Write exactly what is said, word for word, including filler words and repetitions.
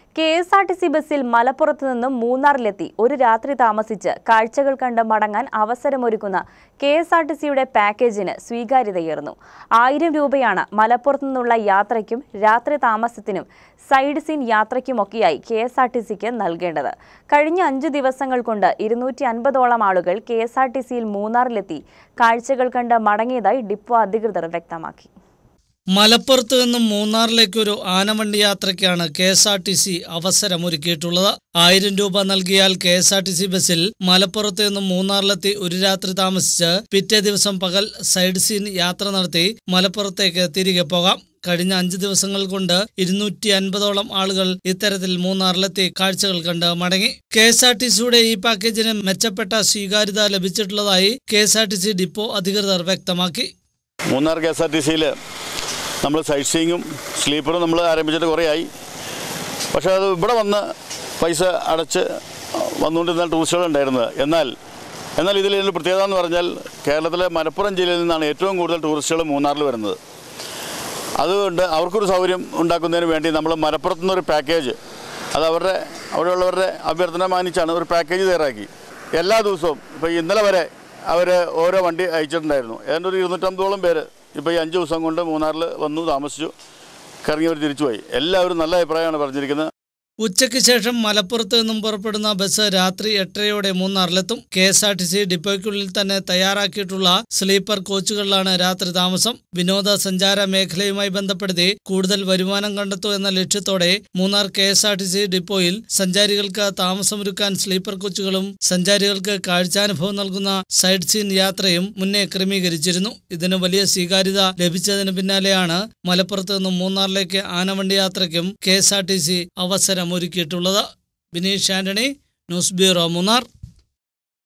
K S R T C ബസ്സിൽ മലപ്പുറത്ത് നിന്നും മൂന്നാറിലെത്തി ഒരു രാത്രി താമസിച്ച് കാഴ്ചകൾ കണ്ട് മടങ്ങാൻ അവസരമൊരുക്കുന്ന കെ എസ് ആർ ടി സിയുടെ പാക്കേജിന് സ്വീകാര്യതയേറുന്നു. ആയിരം രൂപയാണ് മലപ്പുറത്തു നിന്നുള്ള യാത്രയ്ക്കും രാത്രി താമസത്തിനും സൈഡ് സീൻ യാത്രയ്ക്കുമൊക്കെയായി കെ എസ് ആർ ടി സിക്ക് നൽകേണ്ടത്. കഴിഞ്ഞ അഞ്ചു ദിവസങ്ങൾ കൊണ്ട് ഇരുന്നൂറ്റി അൻപതോളം ആളുകൾ കെ എസ് ആർ ടി സിയിൽ മൂന്നാറിലെത്തി കാഴ്ചകൾ കണ്ട് മടങ്ങിയതായി ഡിപ്പോ അധികൃതർ വ്യക്തമാക്കി. മലപ്പുറത്ത് നിന്നും മൂന്നാറിലേക്ക് ഒരു ആനവണ്ടി യാത്രയ്ക്കാണ് K S R T C അവസരമൊരുക്കിയിട്ടുള്ളത്. ആയിരം രൂപ നൽകിയാൽ K S R T C ബസ്സിൽ മലപ്പുറത്ത് നിന്നും മൂന്നാറിലെത്തി ഒരു രാത്രി താമസിച്ച് പിറ്റേ ദിവസം പകൽ സൈഡ് സീൻ യാത്ര നടത്തി മലപ്പുറത്തേക്ക് തിരികെ പോകാം. കഴിഞ്ഞ അഞ്ച് ദിവസങ്ങൾ കൊണ്ട് ഇരുന്നൂറ്റി അൻപതോളം ആളുകൾ ഇത്തരത്തിൽ മൂന്നാറിലെത്തി കാഴ്ചകൾ കണ്ട് മടങ്ങി. കെ എസ് ആർ ടി സിയുടെ ഈ പാക്കേജിന് മെച്ചപ്പെട്ട സ്വീകാര്യത ലഭിച്ചിട്ടുള്ളതായി K S R T C depot അധികൃതർ വ്യക്തമാക്കി. Munnar K S R T സിയിൽ നമ്മൾ സൈഡ് സീയിങ്ങും സ്ലീപ്പറും നമ്മൾ ആരംഭിച്ചിട്ട് കുറേ ആയി. പക്ഷേ അത് ഇവിടെ വന്ന് പൈസ അടച്ച് വന്നുകൊണ്ടിരുന്ന ടൂറിസ്റ്റുകളുണ്ടായിരുന്നത്. എന്നാൽ എന്നാൽ ഇതിലൊരു പ്രത്യേകത എന്ന് പറഞ്ഞാൽ കേരളത്തിലെ മലപ്പുറം ജില്ലയിൽ നിന്നാണ് ഏറ്റവും കൂടുതൽ ടൂറിസ്റ്റുകൾ മൂന്നാറിൽ വരുന്നത്. അതുകൊണ്ട് അവർക്കൊരു സൗകര്യം ഉണ്ടാക്കുന്നതിന് വേണ്ടി നമ്മൾ മലപ്പുറത്തു നിന്നൊരു പാക്കേജ്, അത് അവരുടെ അവിടെയുള്ളവരുടെ അഭ്യർത്ഥന മാനിച്ചാണ് ഒരു പാക്കേജ് തയ്യാറാക്കി. എല്ലാ ദിവസവും ഇപ്പോൾ ഇന്നലെ വരെ അവർ ഓരോ വണ്ടി അയച്ചിട്ടുണ്ടായിരുന്നു. ഏതാണ്ട് ഒരു ഇരുന്നൂറ്റമ്പതോളം പേര് ഇപ്പോൾ ഈ അഞ്ച് ദിവസം കൊണ്ട് മൂന്നാറിൽ വന്നു താമസിച്ചു, കറങ്ങിയവർ തിരിച്ചുപോയി. എല്ലാവരും നല്ല അഭിപ്രായമാണ് പറഞ്ഞിരിക്കുന്നത്. ഉച്ചയ്ക്ക് ശേഷം മലപ്പുറത്ത് നിന്നും പുറപ്പെടുന്ന ബസ് രാത്രി എട്ടരയോടെ മൂന്നാറിലെത്തും. K S R T C ഡിപ്പോയ്ക്കുള്ളിൽ തന്നെ തയ്യാറാക്കിയിട്ടുള്ള സ്ലീപ്പർ കോച്ചുകളിലാണ് രാത്രി താമസം. വിനോദസഞ്ചാര മേഖലയുമായി ബന്ധപ്പെടുത്തി കൂടുതൽ വരുമാനം കണ്ടെത്തുക എന്ന ലക്ഷ്യത്തോടെ Munnar K S R T C ഡിപ്പോയിൽ സഞ്ചാരികൾക്ക് താമസമൊരുക്കാൻ സ്ലീപ്പർ കോച്ചുകളും സഞ്ചാരികൾക്ക് കാഴ്ചാനുഭവം നൽകുന്ന സൈഡ് സീൻ യാത്രയും മുന്നേ ക്രമീകരിച്ചിരുന്നു. ഇതിന് വലിയ സ്വീകാര്യത ലഭിച്ചതിന് പിന്നാലെയാണ് മലപ്പുറത്ത് നിന്നും മൂന്നാറിലേക്ക് ആനവണ്ടി യാത്രയ്ക്കും K S R T C അവസരം ഒരുക്കിയിട്ടുള്ളത്. Bineesh Antony, news bureau, Munnar.